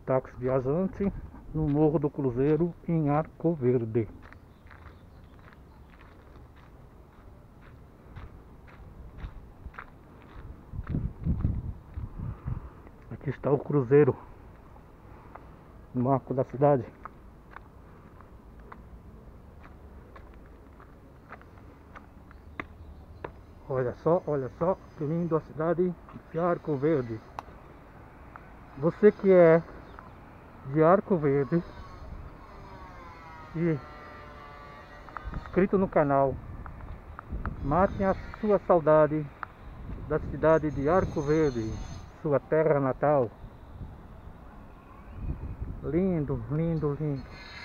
táxi viajante no Morro do Cruzeiro, em Arco Verde. Aqui está o Cruzeiro, marco da cidade. Olha só que lindo a cidade de Arco Verde. Você que é de Arco Verde e inscrito no canal, matem a sua saudade da cidade de Arco Verde, sua terra natal. Lindo, lindo, lindo.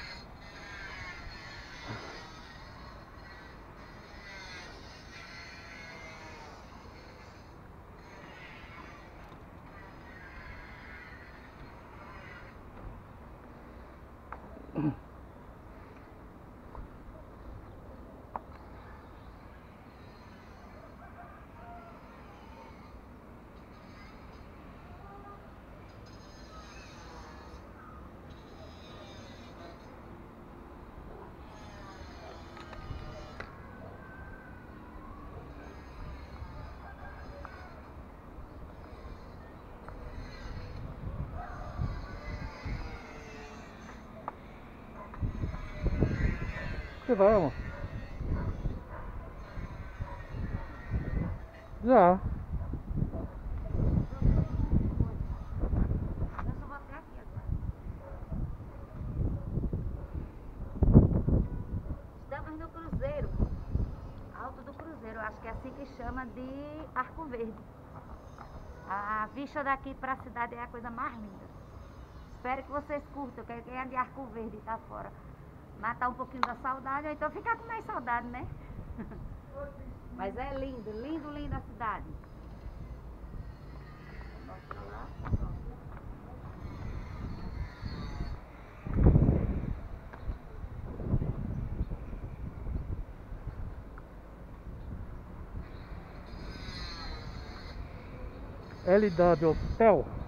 Você vai, amor? Já. Eu só vou até aqui agora. Estamos no Cruzeiro, Alto do Cruzeiro, acho que é assim que chama, de Arco Verde. A vista daqui para a cidade é a coisa mais linda. Espero que vocês curtam, que quem é de Arco Verde tá fora. Matar um pouquinho da saudade, ou então ficar com mais saudade, né? Mas é lindo, lindo, lindo a cidade. LW Hotel.